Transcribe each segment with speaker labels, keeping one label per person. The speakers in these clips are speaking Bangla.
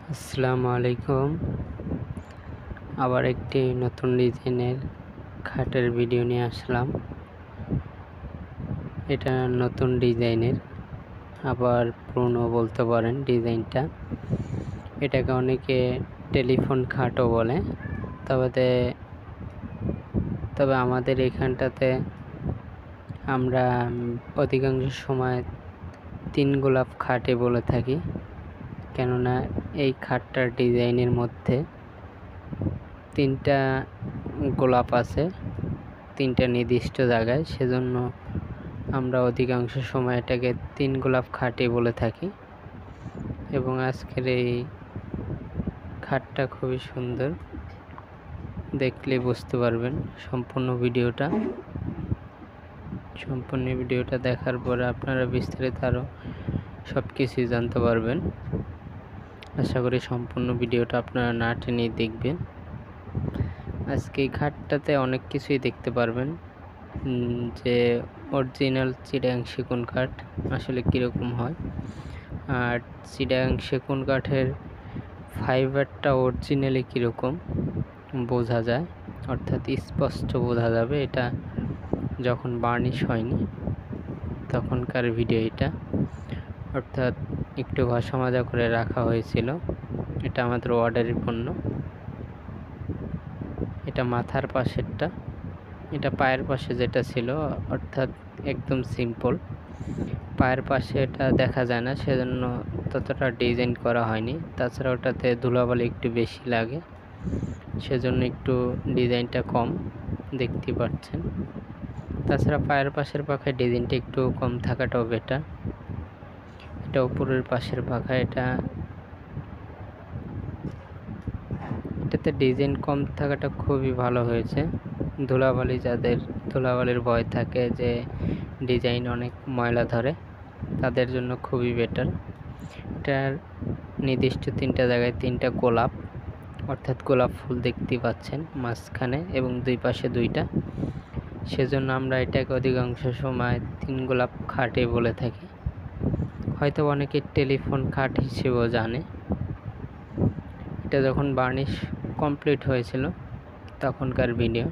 Speaker 1: আসসালামু আলাইকুম। আবার একটি নতুন ডিজাইনের খাটের ভিডিও নিয়ে আসলাম। এটা নতুন ডিজাইনের, আবার পুরনো বলতে পারেন ডিজাইনটা। এটাকে অনেকে টেলিফোন খাটও বলে। তবে আমাদের এখানটাতে আমরা অধিকাংশ সময় 3 গোলাপ খাটে বলে থাকি, কেননা এই খাটটার ডিজাইনের মধ্যে 3টা গোলাপ আছে, 3টা নির্দিষ্ট জায়গায়। সেজন্য আমরা অধিকাংশ সময় এটাকে 3 গোলাপ খাটে বলে থাকি। এবং আজকের এই খাটটা খুবই সুন্দর, দেখলে বুঝতে পারবেন। সম্পূর্ণ ভিডিওটা দেখার পরে আপনারা বিস্তারিত আরও সব কিছুই জানতে পারবেন। আশা করি সম্পূর্ণ ভিডিওটা আপনারা না টেনে দেখবেন। আজকে এই খাটটাতে অনেক কিছুই দেখতে পারবেন, যে অরিজিনাল চিটাগাং সেগুন কাঠ আসলে কীরকম হয়, আর চিটাগাং সেগুন কাঠের ফাইবারটা অরিজিনালি কীরকম বোঝা যায়, অর্থাৎ স্পষ্ট বোঝা যাবে এটা যখন বার্নিশ হয়নি তখনকার ভিডিও এটা। অর্থাৎ একটু ঘষা মাজা করে রাখা হয়েছিল। এটা আমাদের অর্ডারের পণ্য। এটা মাথার পাশেরটা, এটা পায়ের পাশে যেটা ছিল, অর্থাৎ একদম সিম্পল। পায়ের পাশে এটা দেখা যায় না, সেজন্য ততটা ডিজাইন করা হয়নি। তাছাড়া ওটাতে ধুলাবালি একটু বেশি লাগে, সেজন্য একটু ডিজাইনটা কম দেখতে পাচ্ছেন। তাছাড়া পায়ের পাশের পাখায় ডিজাইনটা একটু কম থাকাটাও বেটার। এটা উপরের পাশের পাখা, এটাতে ডিজাইন কম থাকাটা খুবই ভালো হয়েছে। যাদের ধুলাবালির ভয় থাকে যে ডিজাইন অনেক ময়লা ধরে, তাদের জন্য খুবই বেটার। এটার নির্দিষ্ট 3টা জায়গায় 3টা গোলাপ, অর্থাৎ গোলাপ ফুল দেখতে পাচ্ছেন মাঝখানে এবং 2 পাশে 2টা। সেজন্য আমরা এটাকে অধিকাংশ সময় 3 গোলাপ খাটে বলে থাকি। হয়তো অনেকে টেলিফোন খাট হিসেবেও জানে। এটা যখন বার্নিশ কমপ্লিট হয়েছিল তখনকার ভিডিও।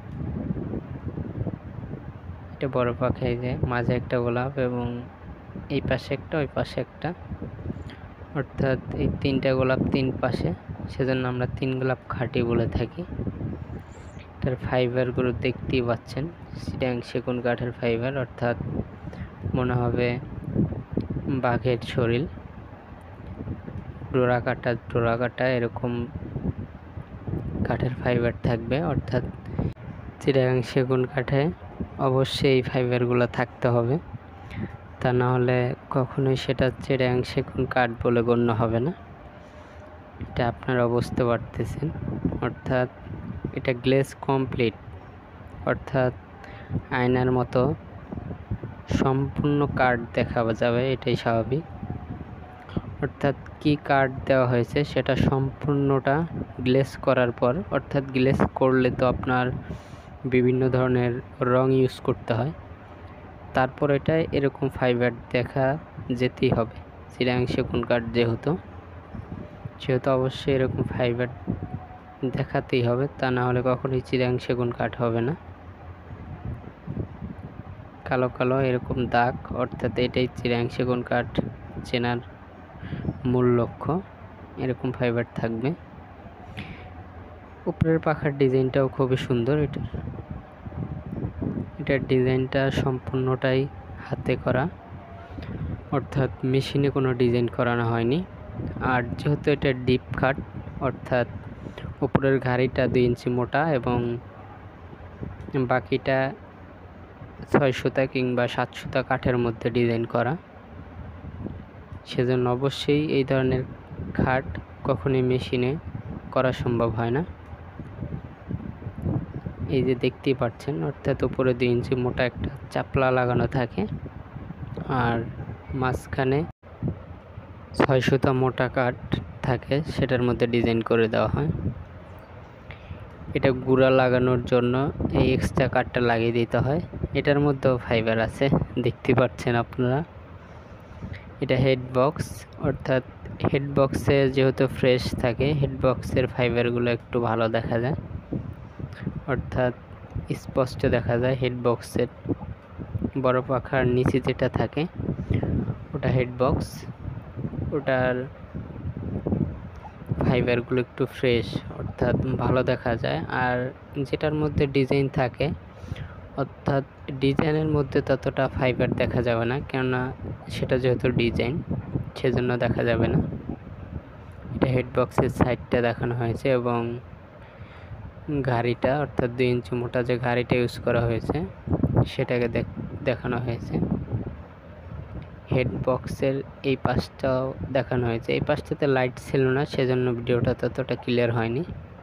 Speaker 1: এটা বড় পাখায় যে মাঝে একটা গোলাপ এবং এই পাশে একটা, ওই পাশে একটা, অর্থাৎ এই 3টা গোলাপ 3 পাশে, সেজন্য আমরা 3 গোলাপ খাটে বলে থাকি। এটার ফাইবারগুলো দেখতেই পাচ্ছেন, চিটাগাং সেগুন কাঠের ফাইবার, অর্থাৎ মনে হবে বাঘের শরীর, ডোরা কাটা এরকম কাঠের ফাইবার থাকবে। অর্থাৎ চিটাগাং সেগুন কাঠে অবশ্যই এই ফাইবারগুলো থাকতে হবে, তা না হলে কখনোই সেটা চিটাগাং সেগুন কাঠ বলে গণ্য হবে না। এটা আপনারা বুঝতে পারতেছেন। অর্থাৎ এটা গ্লেজ কমপ্লিট, অর্থাৎ আয়নার মতো সম্পূর্ণ কাঠ দেখা যাবে, এটাই স্বাভাবিক। অর্থাৎ কি কাঠ দেওয়া হয়েছে সেটা সম্পূর্ণটা গ্লেজ করার পর, অর্থাৎ গ্লেজ করলে তো আপনার বিভিন্ন ধরনের রং ইউজ করতে হয়, তারপর এটা এরকম ফাইবার দেখা যেতেই হবে। চিটাগাং সেগুন কাঠ যেহেতু অবশ্যই এরকম ফাইবার দেখাতেই হবে, তা না হলে কখনোই চিটাগাং সেগুন কাঠ হবে না। কালো কালো এরকম দাগ, অর্থাৎ এটাই চিটাগাং সেগুন কাঠ চেনার মূল লক্ষ্য। এরকম ফাইবার থাকবে। উপরের পাখার ডিজাইনটাও খুবই সুন্দর। এটার ডিজাইনটা সম্পূর্ণটাই হাতে করা, অর্থাৎ মেশিনে কোনো ডিজাইন করানো হয়নি। আর যেহেতু এটা ডিপ কাট, অর্থাৎ উপরের ঘাড়িটা 2 ইঞ্চি মোটা এবং বাকিটা 6 সুতা কিংবা 7 সুতা কাঠের মধ্যে ডিজাইন করা, সেজন্য অবশ্যই এই ধরনের খাট কখনোই মেশিনে করা সম্ভব হয় না। এই যে দেখতেই পাচ্ছেন, অর্থাৎ উপরে 2 ইঞ্চি মোটা একটা চাপলা লাগানো থাকে, আর মাঝখানে 6 সুতা মোটা কাঠ থাকে, সেটার মধ্যে ডিজাইন করে দেওয়া হয়। এটা গুঁড়া লাগানোর জন্য এই এক্সট্রা কাঠটা লাগিয়ে দিতে হয়। এটার মধ্যেও ফাইবার আছে, দেখতে পাচ্ছেন আপনারা। এটা হেড বক্স, অর্থাৎ হেড বক্সে যেহেতু ফ্রেশ থাকে, হেড বক্সের ফাইবারগুলো একটু ভালো দেখা যায়, অর্থাৎ স্পষ্ট দেখা যায়। হেড বক্সের বড় পাখার নিচে যেটা থাকে ওটা হেড বক্স, ওটার ফাইবারগুলো একটু ফ্রেশ, অর্থাৎ ভালো দেখা যায়। আর যেটার মধ্যে ডিজাইন থাকে, অর্থাৎ ডিজাইনের মধ্যে ততটা ফাইবার দেখা যাবে না, কেননা সেটা যেহেতু ডিজাইন সেজন্য দেখা যাবে না। এটা হেড বক্সের সাইডটা দেখানো হয়েছে এবং ঘাড়িটা, অর্থাৎ 2 ইঞ্চি মোটা যে ঘাড়িটা ইউজ করা হয়েছে সেটাকে দেখানো হয়েছে। হেড বক্সের এই পাশটাও দেখানো হয়েছে। এই পাশটাতে লাইট ছিল না, সেজন্য ভিডিওটা ততটা ক্লিয়ার হয়নি।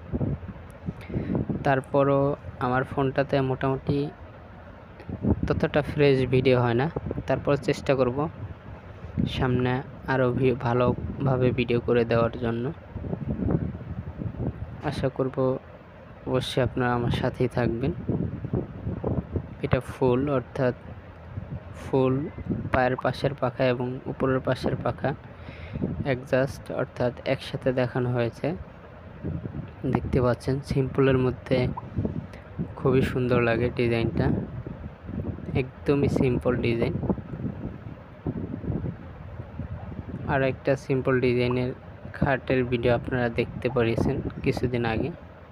Speaker 1: তারপরও আমার ফোনটাতে মোটামুটি ততটা ফ্রেশ ভিডিও হয় না, তারপর চেষ্টা করব সামনে আরও ভালোভাবে ভিডিও করে দেওয়ার জন্য। আশা করব অবশ্যই আপনারা আমার সাথেই থাকবেন। এটা ফুল, অর্থাৎ ফুল পায়ের পাশের পাখা এবং উপরের পাশের পাখা অ্যাডজাস্ট, অর্থাৎ একসাথে দেখানো হয়েছে। দেখতে পাচ্ছেন সিম্পলের মধ্যে খুবই সুন্দর লাগে ডিজাইনটা, একদমই সিম্পল ডিজাইন। আর একটা সিম্পল ডিজাইনের খাটের ভিডিও আপনারা দেখতে পেরেছেন কিছুদিন আগে।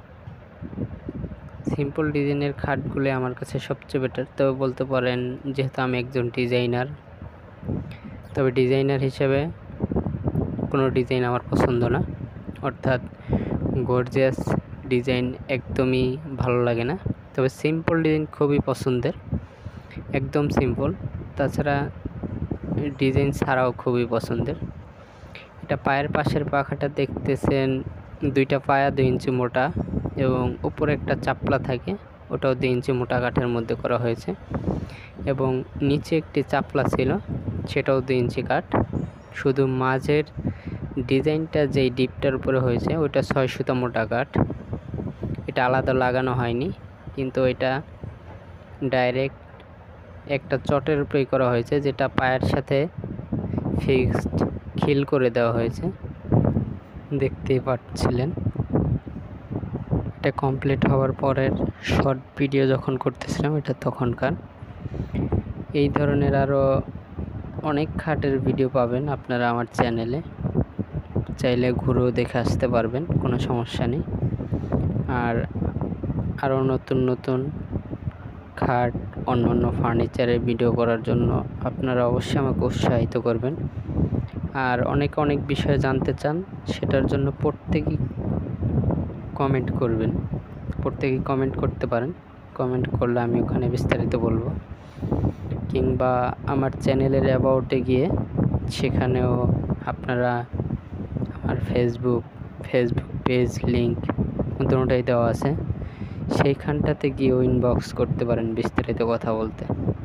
Speaker 1: সিম্পল ডিজাইনের খাটগুলো আমার কাছে সবচেয়ে বেটার। তবে বলতে পারেন, যেহেতু আমি একজন ডিজাইনার, তবে ডিজাইনার হিসেবে কোনো ডিজাইন আমার পছন্দ না, অর্থাৎ গর্জিয়াস ডিজাইন একদমই ভালো লাগে না। তবে সিম্পল ডিজাইন খুবই পছন্দের, একদম সিম্পল। তাছাড়া ডিজাইন ছাড়াও খুবই পছন্দের। এটা পায়ের পাশের পাখাটা দেখতেছেন, 2টা পায়া 2 ইঞ্চি মোটা এবং উপরে একটা চাপলা থাকে, ওটাও 2 ইঞ্চি মোটা কাঠের মধ্যে করা হয়েছে এবং নিচে একটি চাপলা ছিল, সেটাও 2 ইঞ্চি কাঠ। শুধু মাঝের ডিজাইনটা যেই ডিপটার উপরে হয়েছে ওইটা 6 সুতা মোটা কাঠ। এটা আলাদা লাগানো হয়নি, কিন্তু এটা ডাইরেক্ট একটা চটের উপরেই করা হয়েছে, যেটা পায়ের সাথে ফিক্সড খিল করে দেওয়া হয়েছে, দেখতেই পাচ্ছিলেন। এটা কমপ্লিট হওয়ার পরের শর্ট ভিডিও যখন করতেছিলাম, এটা তখনকার। এই ধরনের আরও অনেক খাটের ভিডিও পাবেন আপনারা আমার চ্যানেলে, চাইলে ঘুরেও দেখে আসতে পারবেন, কোনো সমস্যা নেই। আর আরও নতুন নতুন খাট, অন্যান্য ফার্নিচারের ভিডিও করার জন্য আপনারা অবশ্যই আমাকে উৎসাহিত করবেন। আর অনেক বিষয় জানতে চান, সেটার জন্য প্রত্যেকেই কমেন্ট করবেন, প্রত্যেকেই কমেন্ট করতে পারেন। কমেন্ট করলে আমি ওখানে বিস্তারিত বলবো, কিংবা আমার চ্যানেলের অ্যাবাউটে গিয়ে সেখানেও আপনারা আমার ফেসবুক পেজ লিঙ্ক দুটোটাই দেওয়া আছে, সেইখানটাতে গিয়েও ইনবক্স করতে পারেন বিস্তারিত কথা বলতে।